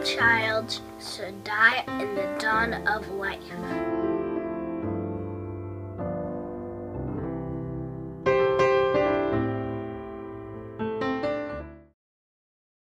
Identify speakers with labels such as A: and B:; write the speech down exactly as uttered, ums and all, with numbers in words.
A: child should die in the dawn of life.